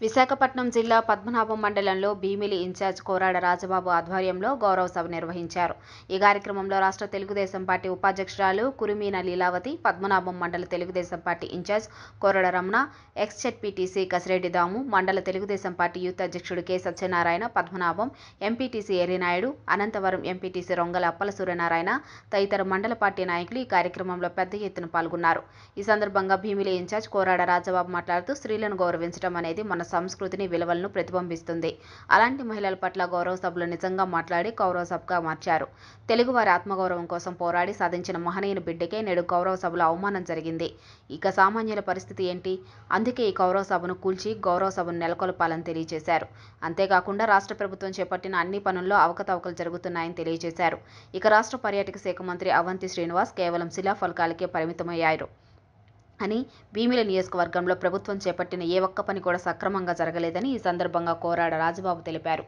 విశాఖపట్నం జిల్లా పద్మనాభం మండలంలో భీమిలి ఇన్ఛార్జ్ కోరాడ రాజబాబు ఆధ్వర్యంలో గౌరవ సభ నిర్వహించారు. ఈ కార్యక్రమంలో రాష్ట్ర తెలుగుదేశం పార్టీ ఉపాధ్యక్షురాలు కురిమీన లీలావతి, పద్మనాభం మండల Telugu Desam party in charge Korada Ramana, ex ZPTC Kasireddy Damu, మండల తెలుగుదేశం పార్టీ యూత్ అధ్యక్షుడు K Satyanarayana, Padmanabham MPTC Errinaidu, Anantavaram MPTC Rongala Appala Suryanarayana తదితర మండల పార్టీ నాయకులు ఈ కార్యక్రమంలో పెద్ద ఎత్తున పాల్గొన్నారు. ఈ సందర్భంగా భీమిలి ఇన్ఛార్జ్ కోరాడ రాజబాబు మాట్లాడుతూ స్త్రీలను గౌరవించడం అనేది మన సంస్కృతిని విలువలను ప్రతిబింబిస్తుంది. అలాంటి మహిళల పట్ల గౌరవ సభలో నిజంగా మాట్లాడి గౌరవ సభగా మార్చారు. తెలుగువారి ఆత్మగౌరవం కోసం పోరాడి సాధించిన మహనీయుని బిడ్డకే నేడు గౌరవ సభలో అవమానం జరిగింది. ఇక సామాన్యుల పరిస్థితి ఏంటి? అందుకే ఈ గౌరవ సభను కూల్చి గౌరవ సభను నెలకొల్పాలని తెలియజేశారు. అంతేకాకుండా రాష్ట్ర ప్రభుత్వం చేపట్టిన అన్ని పనుల్లో అవకతవకలు జరుగుతున్నాయని తెలియజేశారు. ఇక రాష్ట్ర పర్యాటక శాఖ మంత్రి అవంతి శ్రీనివాస్ కేవలం శిలాఫలకాలకే పరిమితమయ్యారు అని, భీమిలి నియోజకవర్గంలో ప్రభుత్వం చేపట్టిన ఏ ఒక్క పని కూడా సక్రమంగా జరగలేదని ఈ సందర్భంగా కోరాడ రాజబాబు తెలిపారు.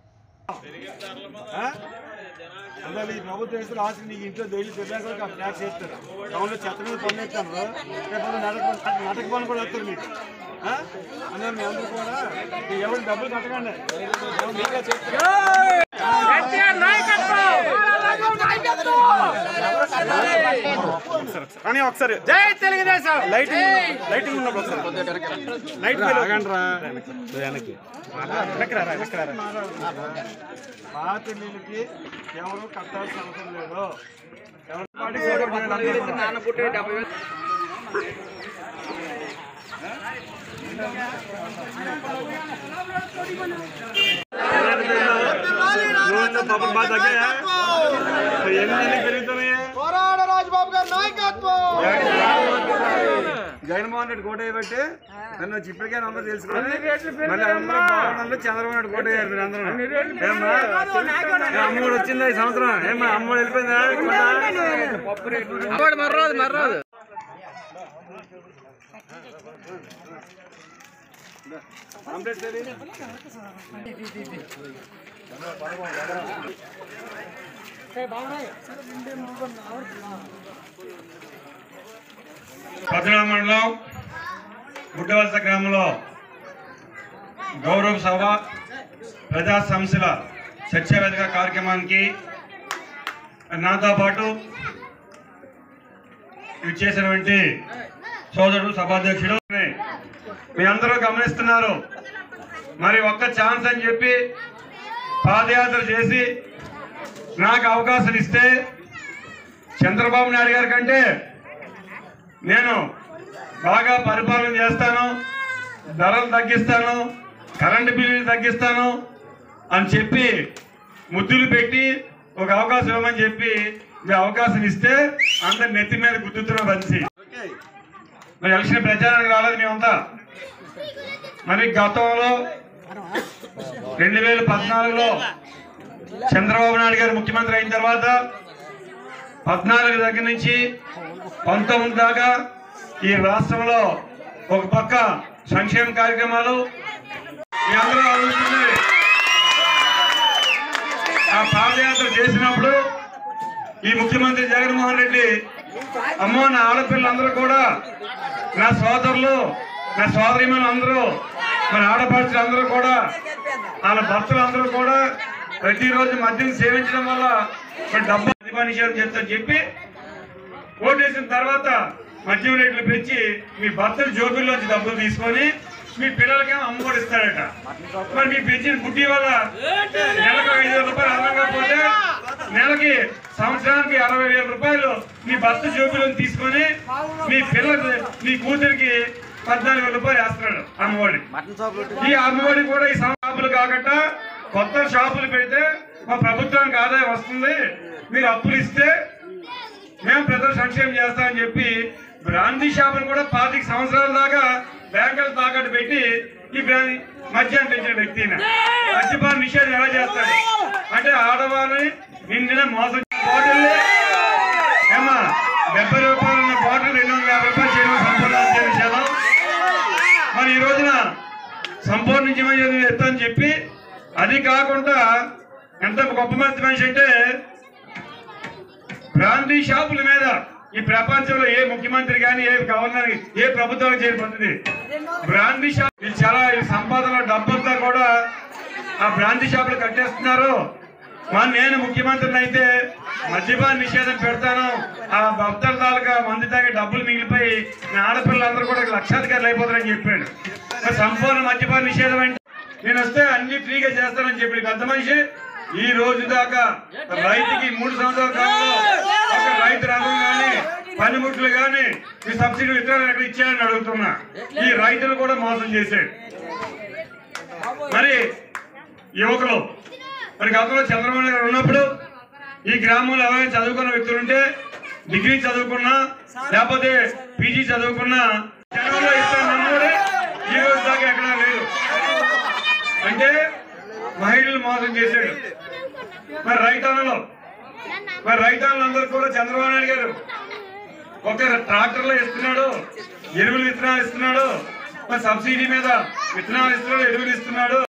కానీ ఒకసారి జై తెలుగుదేశం లైటింగ్ ఉన్నప్పుడు పాత నీళ్ళకి ఎవరు కట్టాల్సిన అవసరం లేదు. పాపం బాగా తగ్గాయా? ఎన్ని పెరుగుతున్నాయా? జగన్మోహన్ రెడ్డి కోట వేయబట్టి నన్ను ఇప్పటికే అందరూ తెలుసుకోండి. మళ్ళీ అందరూ బాగుందంటే చంద్రబాబు నాయుడు కోట వేయారు. మీరు అందరూ ఏమ్మా అమ్మఒడి వచ్చిందా ఈ సంవత్సరం? ఏమ్మా అమ్మఒడి వెళ్ళిపోయిందా? మర్రాదు పద్మనాభ మండలం గుడ్డవలస గ్రామంలో గౌరవ సభ ప్రజా సమస్యల చర్చావేదిక కార్యక్రమానికి నాతో పాటు ఇచ్చేసినటువంటి సోదరుడు సభాధ్యక్షుడు మీ అందరూ గమనిస్తున్నారు. మరి ఒక్క ఛాన్స్ అని చెప్పి పాదయాత్ర చేసి నాకు అవకాశం ఇస్తే చంద్రబాబు నాయుడు గారి కంటే నేను బాగా పరిపాలన చేస్తాను, ధరలు తగ్గిస్తాను, కరెంటు బిల్లులు తగ్గిస్తాను అని చెప్పి ముద్దులు పెట్టి ఒక అవకాశం ఇవ్వమని చెప్పి అవకాశం ఇస్తే అందరు నెత్తి మీద గుద్దుతున్న బంచి. మరి ఎలక్షన్ ప్రచారానికి రాలేదు మేమంతా. మరి గతంలో 2014లో చంద్రబాబు నాయుడు గారు ముఖ్యమంత్రి అయిన తర్వాత 14 దగ్గర నుంచి 19 దాకా ఈ రాష్ట్రంలో ఒక పక్క సంక్షేమ కార్యక్రమాలు అందరూ ఆలోచిస్తుంది. ఆ పాదయాత్ర చేసినప్పుడు ఈ ముఖ్యమంత్రి జగన్మోహన్ రెడ్డి అమ్మో నా ఆడపిల్లలందరూ కూడా, నా సోదరులు, నా సోదరిమణులు అందరూ, మన ఆడపడుచులు అందరూ కూడా, వాళ్ళ భర్తలు అందరూ కూడా ప్రతిరోజు మద్యం సేవించడం వల్ల డబ్బు మద్యపాన నిషేధం చేస్తారని చెప్పి ఓటేసిన తర్వాత మద్యం రేట్లు పెంచి మీ భర్తలు జోబుల్లోంచి డబ్బులు తీసుకొని మీ పిల్లలకేమో అమ్మఒడి ఇస్తాడట. మరి మీ పెంచిన బుడ్డి వల్ల నెలకు 5,000 రూపాయలు అదనంగా పోతే నెలకి సంవత్సరానికి 60,000 రూపాయలు మీ భర్త జోబులో తీసుకొని మీ పిల్లలకి, మీ కూతురికి 14,000 రూపాయలు వేస్తున్నాడు అమ్మఒడి. ఈ అమ్మఒడి కూడా ఈ షాపులు కాకుండా కొత్త షాపులు పెడితే మా ప్రభుత్వానికి ఆదాయం వస్తుంది, మీరు అప్పులు ఇస్తే మేము ప్రజలు సంక్షేమం చేస్తామని చెప్పి బ్రాందీ షాపులు కూడా 25 సంవత్సరాల దాకా బ్యాంకులు తాకట్టు పెట్టి ఈ మద్యాన్ని పెంచిన వ్యక్తిని మద్యపాన నిషేధం ఎలా చేస్తాడు అంటే ఆడవాళ్ళని నిన్న మోసం బాటిల్ ఏమా 70 రూపాయలు ఉన్న బాటిల్ 250 రూపాయలు చేయడం సంపూర్ణ విషయాలు. మరి ఈ రోజున సంపూర్ణ నిజమైన ఎత్తని చెప్పి, అది కాకుండా ఎంత గొప్ప మంచి మనిషి అంటే బ్రాందీ షాపుల మీద ఈ ప్రపంచంలో ఏ ముఖ్యమంత్రి కానీ ఏ గవర్నర్ ఏ ప్రభుత్వం చేయని పద్ధతి బ్రాందీ షాప్. ఇది చాలా సంపాదన డబ్బంతా కూడా ఆ బ్రాందీ షాపులు కట్టేస్తున్నారు. నేను ముఖ్యమంత్రిని అయితే మద్యపాన నిషేధం పెడతాను, ఆ భక్తుల తాలూకా మంది తాగే డబ్బులు మిగిలిపోయి నా ఆడపిల్లలందరూ కూడా లక్షాధికారులు అయిపోతారని చెప్పాడు. సంపూర్ణ మద్యపాన నిషేధం అంటే నేను వస్తే అన్ని ఫ్రీగా చేస్తానని చెప్పి పెద్ద మనిషి ఈ రోజు దాకా రైతుకి 3 సంవత్సరాల కాలంలో ఒక రైతు రథం కానీ పనిముట్లు కానీ ఈ సబ్సిడీ విత్తనాలు ఎక్కడ ఇచ్చాడని అడుగుతున్నా. ఈ రైతులు కూడా మోసం చేశాడు. మరి యువకులు మరి గతంలో చంద్రబాబు నాయుడు గారు ఉన్నప్పుడు ఈ గ్రామంలో ఎవరైనా చదువుకున్న వ్యక్తులుంటే డిగ్రీ చదువుకున్నా లేకపోతే పీజీ చదువుకున్నా జనంలో ఇస్తానన్నాడు. ఈ రోజు దాకా ఎక్కడా లేదు. అంటే మహిళలు మోసం చేశాడు. మరి రైతాంగులందరూ కూడా చంద్రబాబు నాయుడు గారు ఒక ట్రాక్టర్లో ఇస్తున్నాడు, ఎరువులు విత్తనాలు ఇస్తున్నాడు, మరి సబ్సిడీ మీద విత్తనాలు ఇస్తున్నాడు, ఎరువులు ఇస్తున్నాడు.